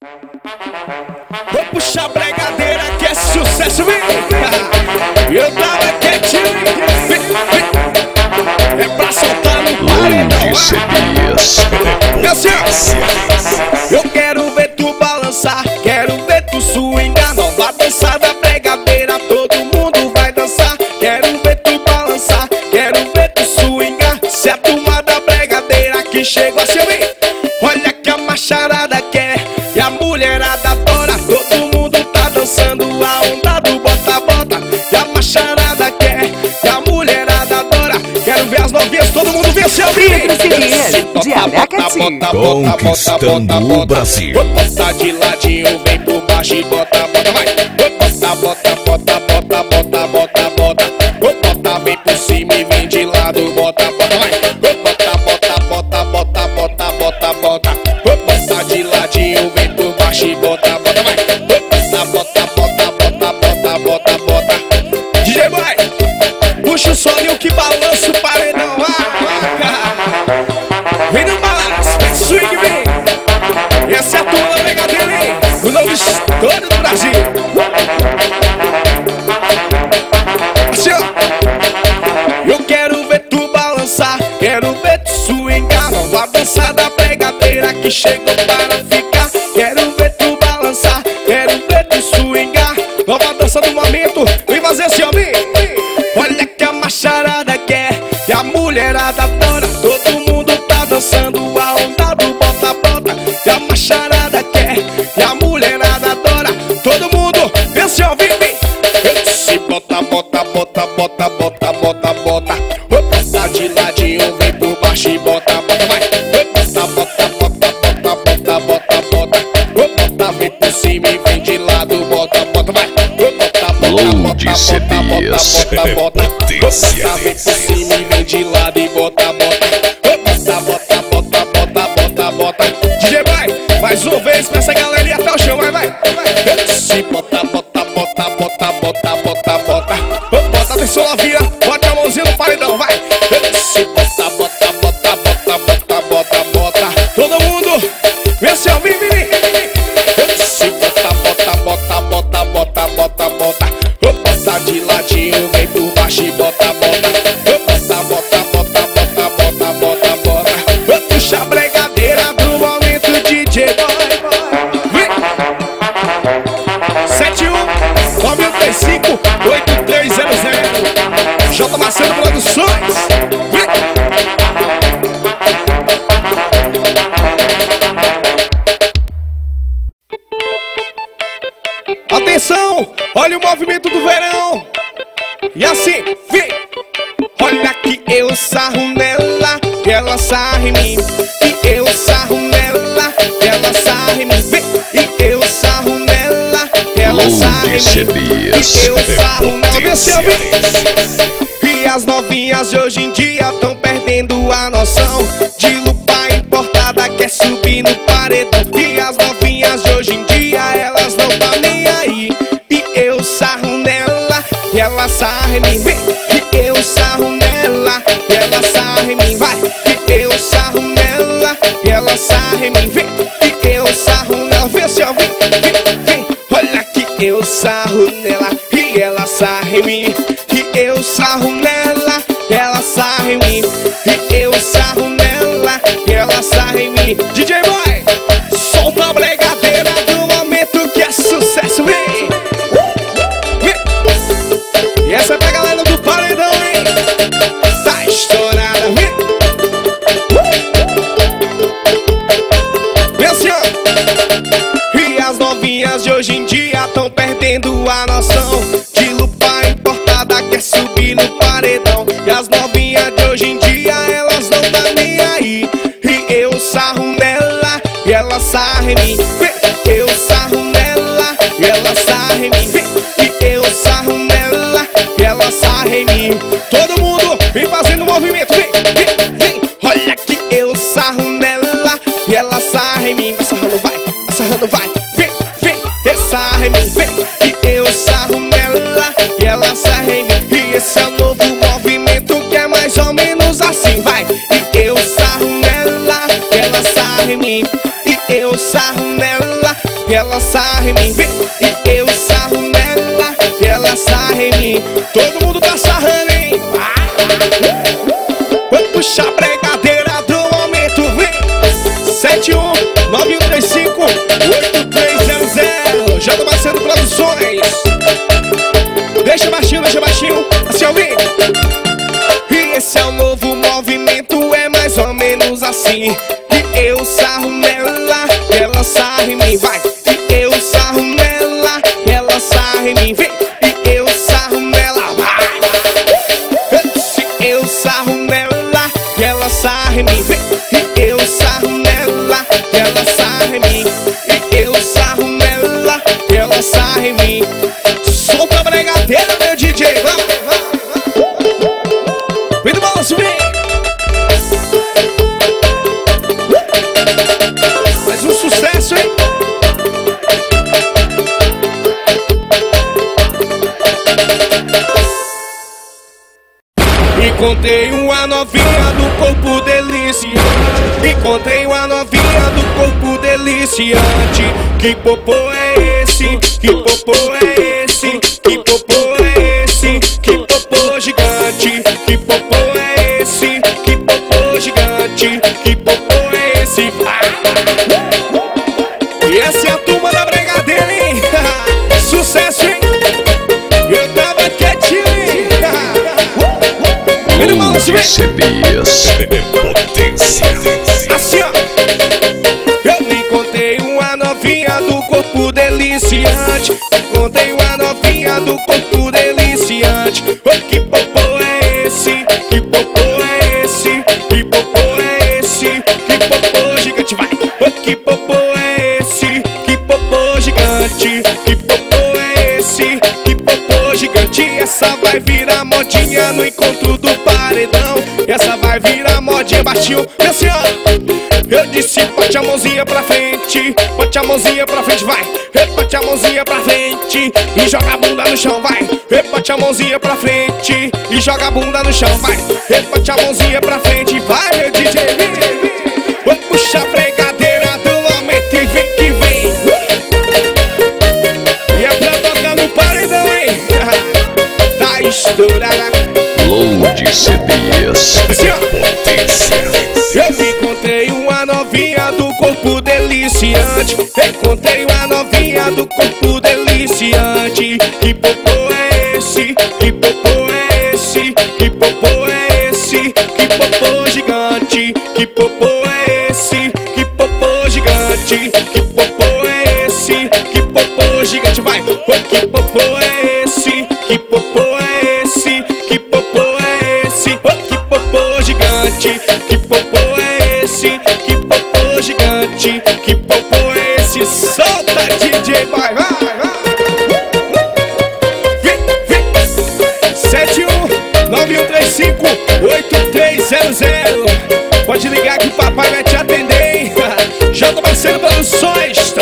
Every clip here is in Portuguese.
Vou puxar a bregadeira que é sucesso, vem. Eu tava quietinho, é pra soltar no paredão. Meu senhor, eu quero ver tu balançar, quero ver tu swingar. Nova dança da bregadeira, todo mundo vai dançar. Quero ver tu balançar, quero ver tu swingar. Se a turma da bregadeira que chegou assim, vem. Olha que a macharada quer e a mulherada adora. Todo mundo tá dançando a onda do bota-bota. E a macharada quer e a mulherada adora. Quero ver as novinhas, todo mundo vê se abrir. Conquistando o Brasil. Bota de ladinho, vem por baixo e bota, bota, vai. Bota, bota, bota, bota, bota, bota, bota. Bota, vem por cima e vem de lado, bota, bota, vai. Bota, bota, bota, bota, bota, bota, bota. Bota de ladinho, vem por baixo e bota, bota, vai. Bota, bota, bota, bota, bota, bota, bota. DJ vai, puxa o solinho que balança o paredão. Vem no balanço, vem swing, vem. Essa é a tua bregadeira, hein? O novo estouro do Brasil. Assim, ó. Eu quero ver tu balançar, quero ver tu swingar. Nova dança da bregadeira que chegou para ficar. Quero ver tu balançar, quero ver tu swingar. Nova dança do momento, vem fazer assim, ó, vem. Olha que a macharada quer e a mulherada adora. Todo mundo tá dançando a onda do bota-bota. E a macharada quer e a mulherada adora. Todo mundo, vem assim, ó, vem, vem. Eu disse bota, bota, bota, bota, bota, bota, bota. Bota de ladinho, vem por baixo e bota, bota, vai. Bota, bota, bota, bota, bota, bota, bota. Bota, vem por cima e vem de lado, bota, bota, vai. Bota, bota, bota, bota, bota, bota, bota. Bota, vem por cima e vem de lado e bota, bota. Bota, bota, bota, bota, bota, bota. DJ vai, mais uma vez pra essa galera ir até o chão, vai, vai. Eu disse bota, bota, bota, bota, bota, bota, bota. Bota, atenção, novinha, bota a mãozinha no paredão, vai. Eu disse bota, bota, bota, bota, bota, bota, bota. Todo mundo, vem assim, ó, vem, vem, vem. Eu disse bota, bota, bota, bota, bota, bota, bota. Bota de ladinho, vem por baixo e bota, bota. Bota, bota, bota, bota, bota, bota, bota. Puxa a bregadeira do momento, DJ boy. Vem. 71-935-8300. J. Marcelo Produções. Vem. Atenção, olha o movimento do verão. E assim, vem. Olha que eu sarro nela, que ela sarra em mim. E eu sarro nela, que ela sarra em mim. Vem. E eu sarro nela, que ela sarra em mim. E eu sarro nela, vem assim, vem. E as novinhas de hoje em dia tão perdendo a noção de lupa importada, quer subir no paredão. E as novinhas de hoje em dia, elas não tá nem aí. E eu sarro nela, e ela sarra em mim. Vem. E eu sarro nela, e ela sarra em mim. Vai. E eu sarro nela, e ela sarra em mim. Vem. E eu sarro nela, vem assim, ó, vem, vem, vem. Olha que eu sarro nela, e ela sarra em mim. E eu sarro nela, e ela sarra em mim. E eu sarro nela, e ela sarra em mim. DJ Boy, solta a bregadeira do momento que é sucesso, vem. E essa é pra galera do paredão, hein? Tá estourada, vem. Vem assim, ó. E as novinhas de hoje em dia tão perdendo a noção de lupa importada, quer subir no paredão. E as novinhas de hoje em dia, elas não tá nem aí. E eu sarro nela, e ela sarra em mim. Vem. Eu sarro nela, e ela sarra em mim. Vem. E eu sarro nela, e ela sarra em mim. Todo mundo vem fazendo movimento, vem, vem, vem. Olha que eu sarro nela, e ela sarra em mim. Sarrando vai, sarrando vai. Vem, vem, sarra em mim. Vem. E eu sarro nela, e ela sarra em mim. E esse é o novo movimento que é mais ou menos assim, vai. E eu sarro nela, e ela sarra em mim. E eu sarro nela, ela sarra em mim, vem. E eu sarro nela, ela sarra em mim. Todo mundo tá sarrando, hein? Vou puxar a bregadeira do momento, vem. 7191358300. Já tô passando produções. Deixa baixinho, assim eu vim. E esse é o novo movimento, é mais ou menos assim. E eu sarro nela, ela sarra em mim, vai. E eu sarro nela, ela sarra em mim, vem. E eu sarro nela, vai. Se eu sarro nela, ela sarra em mim, vem. E eu sarro nela, ela sarra em mim. E eu sarro nela, ela sarra em mim. Solta a bregadeira, meu DJ, vamos. Vem do balanço, vem. Mais um sucesso, hein? Encontrei uma novinha do corpo deliciante. Encontrei uma novinha do corpo deliciante. Que popô é esse? Que popô é esse? Que popô é esse? Que popô gigante? Que popô é esse? Que popô gigante? Que popô é esse? E essa é a turma da bregadeira, hein? Sucesso, hein? Eu tava quietinho, hein? CBS Potência. Assim, ó. Eu encontrei uma novinha do corpo deliciante. Encontrei uma novinha do corpo deliciante. Oh, que popô é esse? Que popô é esse? Que popô é esse? Que popô gigante, vai. Oh, que popô é esse? Que popô gigante? Que popô é esse? Que popô gigante? Essa vai virar modinha no encontro do paredão. Essa vai virar modinha, baixinho, assim, ó. Eu disse, bote a mãozinha pra frente. Bote a mãozinha pra frente, vai. Bote a mãozinha pra frente e joga a bunda no chão, vai. Bote a mãozinha pra frente e joga a bunda no chão, vai. Bote a mãozinha pra frente, vai, meu DJ. Vou puxar a bregadeira do momento e vem que vem. E é pra tocar no paredão, hein? Tá estourada. Load CBS Potência. Eu encontrei uma novinha do corpo deliciante. Encontrei uma novinha do corpo deliciante. Que popô é esse? Que popô é esse? Que popô é esse? Que popô gigante? Que popô é esse? Que popô gigante? Que popô é esse? Que popô gigante, vai. Que popô é esse? Que popô é esse? Que popô é esse? Que popô gigante? Que popô é esse? Que popô gigante? Que popô é esse? Solta, DJ, vai, vai, vai. Vem, vem. 7191358300. Pode ligar que o papai vai te atender, hein? Já tô Marcelo Produções.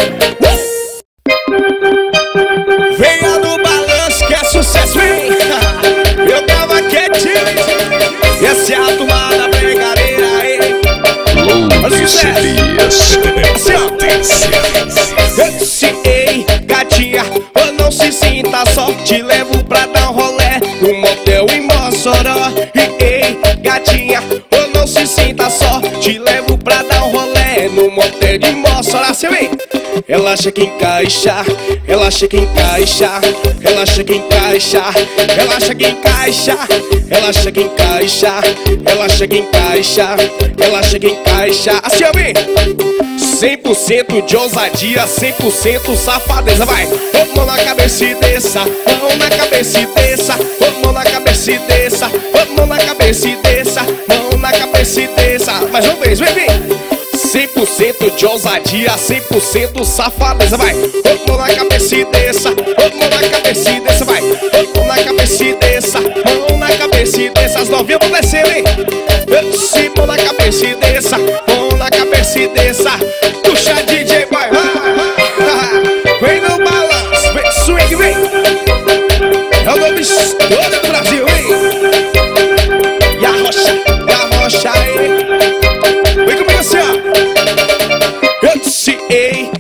Venha no balanço que é sucesso, hein? Eu tava quietinho. E essa é a turma da bregadeira, hein? Load CBS Potência. Eu disse, ei, gatinha, ou não se sinta só. Te levo pra dar um rolé no motel em Mossoró. E ei, gatinha, ou não se sinta só. Te levo pra dar um rolé no motel de Mossoró. Você vem? Ela acha que encaixa, ela acha que encaixa, ela acha que encaixa, ela acha que encaixa, ela acha que encaixa, ela acha que encaixa, ela acha que encaixa. Assim, ó, vem! 100% de ousadia, 100% safadeza, vai! Mão na cabeça e desça, mão na cabeça e desça, mão na cabeça e desça, mão na cabeça e desça, mão na cabeça e desça. Mais uma vez, vem, vem! 100% de ousadia, 100% safadeza, vai. Mão na cabeça e desça, mão na cabeça e desça, vai. Mão na cabeça e desça, mão na cabeça e desça. As novinhas vão descer, hein? Se mão na cabeça e desça, mão na cabeça e desça. Puxa DJ, vai, vai. Vem no balanço, vem swing, vem. É o nome todo do Brasil, hein? E a rocha, hein? Vem comigo assim, ó. Eu disse, ei, gatinho.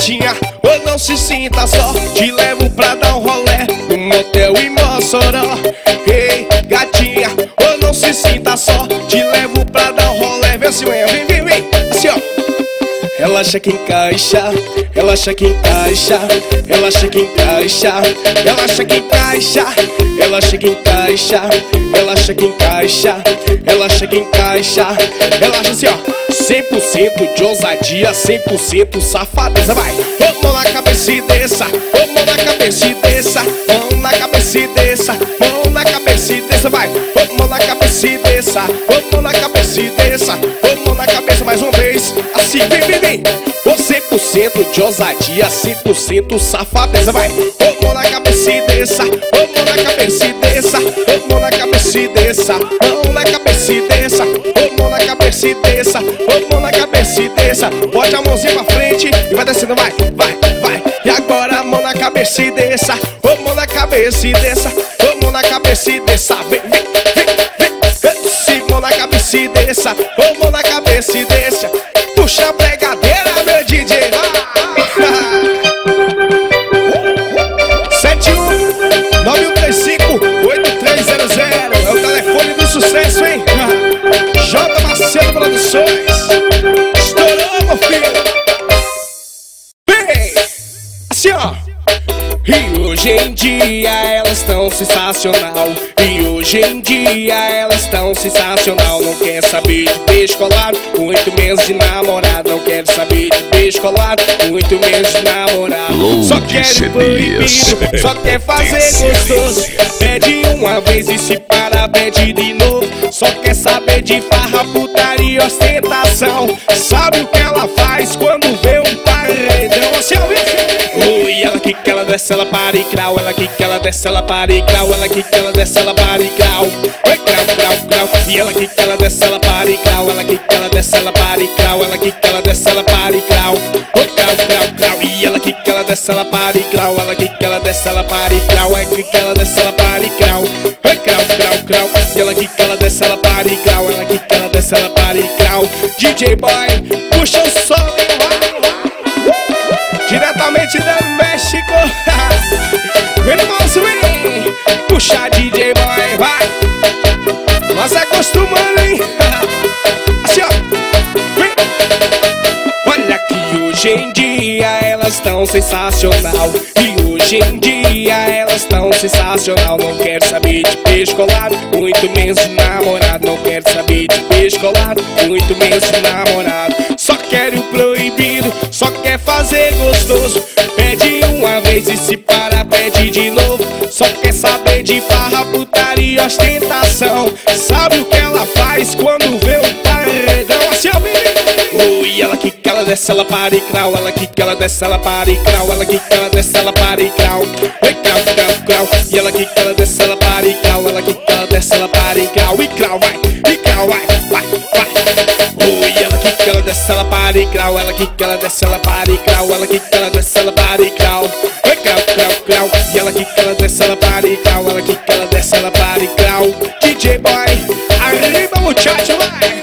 gatinha, ou não se sinta só, te levo pra dar um rolé no motel em Mossoró. Ei, gatinha, ou não se sinta só, te levo pra dar um rolé. Vem assim, vem, vem, vem, assim ó. Relaxa que encaixa, relaxa que encaixa, relaxa que encaixa, relaxa que encaixa, relaxa que encaixa, relaxa que encaixa, relaxa que encaixa, relaxa assim ó. 100% de ousadia, 100% safadeza, vai. Ô mão na cabeça e desça, ô mão na cabeça e desça, mão na cabeça e desça, mão na cabeça e desça, vai. Ô mão na cabeça e desça, ô mão na cabeça e desça, ô mão na cabeça mais uma vez, assim, vem, vem, vem. Ô 100% de ousadia, 100% safadeza, vai. Ô mão na cabeça e desça, ô mão na cabeça e desça, ô mão na cabeça e desça, mão na cabeça e desça, ô mão na cabeça e desça, ô mão na cabeça e desça. Bote a mãozinha pra frente e vai descendo, vai, vai, vai. E agora a mão na cabeça e desça, ô mão na cabeça e desça, ô mão na cabeça e desça, vem, vem, vem, vem. Se mão na cabeça e desça, ô mão na cabeça e desça. Puxa a pregadeira, meu DJ. 71-9135-8300 é o telefone do sucesso, hein? J. Macedo Produções. Estourou, meu filho. Vem! Assim, ó. E hoje em dia elas tão sensacional. E hoje em dia elas tão sensacional. Não quer saber de beijo colado, muito menos de namorado. Não quer saber de beijo colado, muito menos de namorado. Só quer proibido, só quer fazer gostoso. Pede uma vez e se para, pede de novo. Só quer saber de farra, putaria, ostentação. Sabe o que ela faz quando vê um paredão? Assim, oi, ela que ela desce, ela para e grau. Ela que ela desce, ela para e grau. Ela que ela desce, ela para e grau. Oi, grau, grau, grau. E ela que ela desce, ela para e grau. Ela que ela desce, ela para e grau. Ela que ela desce, ela para e grau. Oi, grau, grau, grau. E ela que ela desce, ela para e grau. Ela que ela desce, ela para e grau. Ela que ela desce, ela para e grau. Oi, grau, grau, grau. E ela que ela desce, ela para e grau. Ela que ela desce, ela para e grau. DJ Boy, puxa o som e vai. Diretamente do México. Vem no moço, vem. Puxa DJ Boy, vai. Nós acostumando, hein. Assim, ó. Vem. Olha que hoje em dia elas tão sensacional. E hoje em dia elas tão sensacional. Não quero saber de beijo colado, muito menos de namorado. Não quero saber de beijo colado, muito menos de namorado. Só quer o proibido, só quer fazer gostoso. Pede uma vez e se para, pede de novo. Só quer saber de farra, putaria, ostentação. Sabe o que ela faz quando vê um paredão? Assim, ó, menino. Oi, ela que ela desce, ela para e grau. Ela que ela desce, ela para e grau. Ela que ela desce, ela para e grau. Oi, grau, grau, grau. E ela que ela desce, ela para e grau. Ela que ela desce, ela para e grau. E grau, vai, e grau, vai, vai, vai. Oi, ela que ela desce, ela para e grau. Ela que ela desce, ela para e grau. Ela que ela desce, ela para e grau. Oi, grau, grau, grau. E ela que ela desce, ela para e grau. Ela que ela desce, ela para e grau. DJ Boy, arriba muchacho, vai.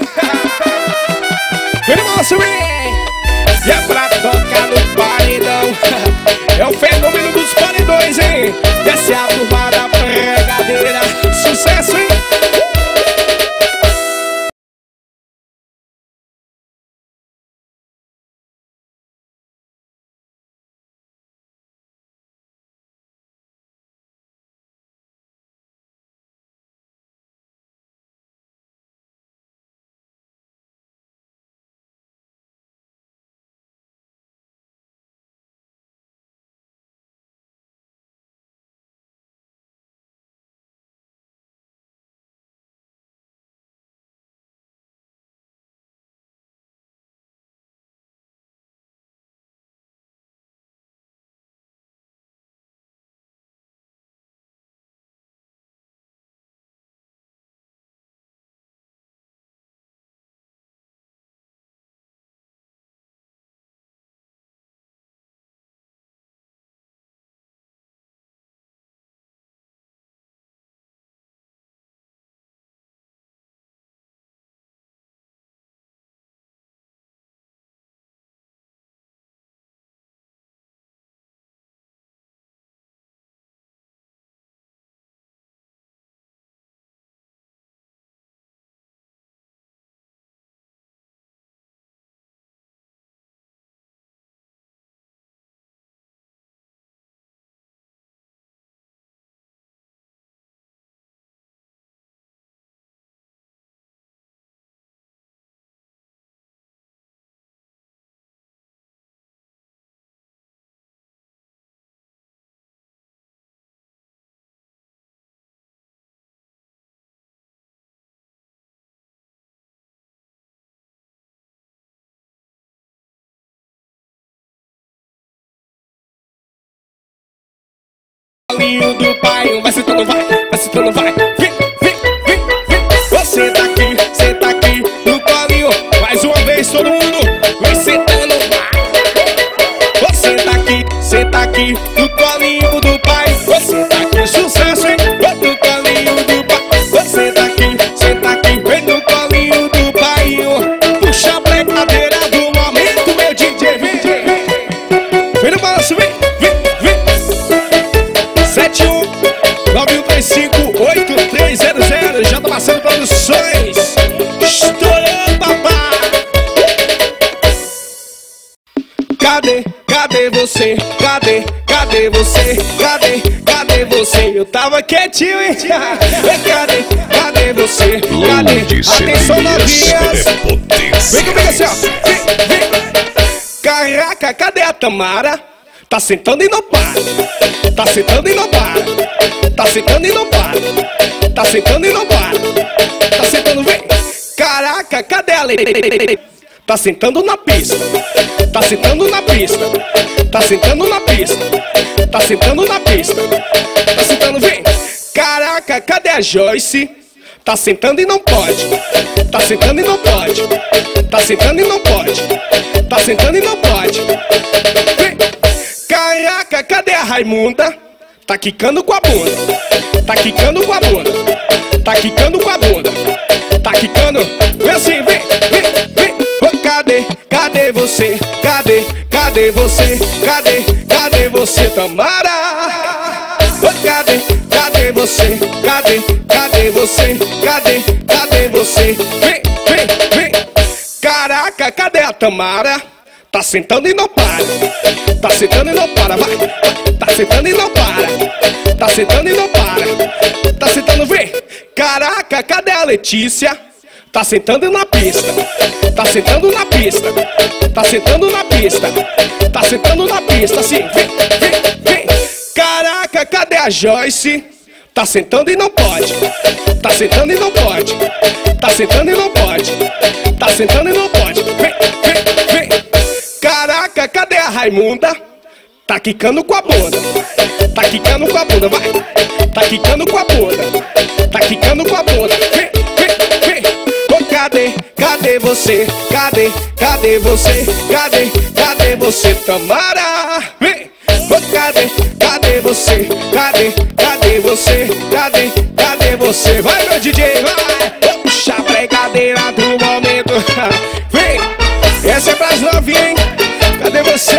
Vem, moço, vem. E é pra tocar no paredão. É o fenômeno dos paredões, hein. Desce a turma da pregadeira. Sucesso, hein. colinho do pai. Vai sentando, vai, vai sentando, vai. Vem, vem, vem, vem. Você tá aqui no colinho. Mais uma vez todo mundo, vem sentando, vai. Você tá aqui no colinho do pai. Você tá aqui, sucesso, hein? No colinho do pai. Você tá aqui, vem no colinho do pai. Puxa a brincadeira do momento, meu DJ, vem, vem, vem. Vem no balanço, vem, vem, vem. 71-9135-8300, já tá passando produções. Estourando, papai. Cadê você? Cadê você? Cadê você? Eu tava quietinho, hein? Cadê você? Atenção, novinhas. Vem comigo assim, ó. Vem. Caraca, cadê a Tamara? Tá sentando e não para. Tá sentando e não para. Tá sentando e não para. Tá sentando e não para. Tá sentando, vem. Caraca, cadê a Leite? Tá sentando na pista. Tá sentando na pista. Tá sentando na pista. Tá sentando na pista. Tá sentando, vem. Caraca, cadê a Joyce? Tá sentando e não pode. Tá sentando e não pode. Tá sentando e não pode. Tá sentando e não pode. Vem. Caraca, cadê a Raimunda? Tá quicando com a bunda. Tá quicando com a bunda. Tá quicando com a bunda. Tá quicando. Vem assim, vem, vem, vem. Oh, cadê você? Cadê você? Cadê você, Tamara? Oh, cadê você? Cadê você? Cadê você? Vem, vem, vem. Caraca, cadê a Tamara? Tá sentando e não para. Tá sentando e não para, vai. Tá sentando e não para. Tá sentando e não para. Tá sentando, vem. Caraca, cadê a Letícia? Tá sentando na pista. Tá sentando na pista. Tá sentando na pista. Tá sentando na pista, assim, vem, vem, vem. Caraca, cadê a Joyce? Tá sentando e não pode. Tá sentando e não pode. Tá sentando e não pode. Tá sentando e não pode. Vem, vem, vem. Caraca, cadê a Raimunda? Tá quicando com a bunda. Tá quicando com a bunda, vai. Tá quicando com a bunda. Tá quicando com a bunda. Vem, vem, vem. Oh, cadê você? Cadê você? Cadê você, Tamara? Vem. Oh, cadê você? Cadê você? Cadê você? Vai, meu DJ, vai. Puxa a brincadeira do momento. Vem. Essa é pras novinhas, hein? Cadê você,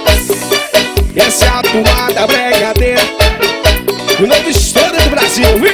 vem? Essa é a atuada brigadeira. O novo estouro do Brasil, vem.